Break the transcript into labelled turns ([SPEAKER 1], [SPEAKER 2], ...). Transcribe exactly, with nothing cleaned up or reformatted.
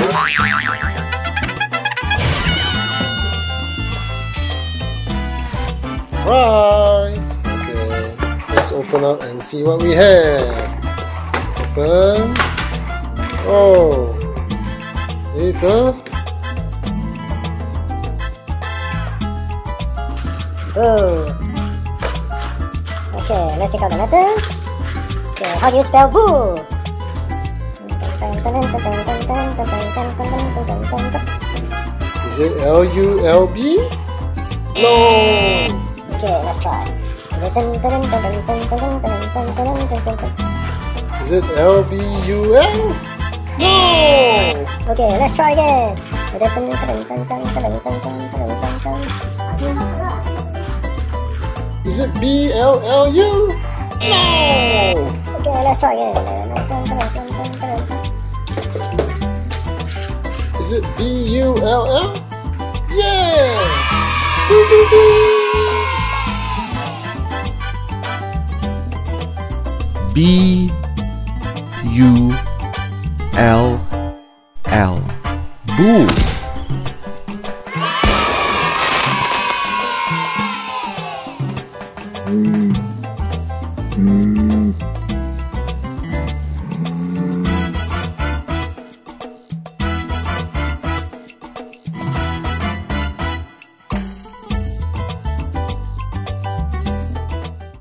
[SPEAKER 1] Right. Okay. Let's open up and see what we have. Open. Oh. Later.
[SPEAKER 2] Oh. Okay, let's take out the letters. Okay, how do you spell boo?
[SPEAKER 1] Is it L U L B? No!
[SPEAKER 2] Okay, let's try.
[SPEAKER 1] Is it L B U L? No!
[SPEAKER 2] Okay, let's try again.
[SPEAKER 1] Is it B L L U? No!
[SPEAKER 2] Okay, let's try again.
[SPEAKER 1] Is it B U L L? Yes!
[SPEAKER 3] B U L L. Boo.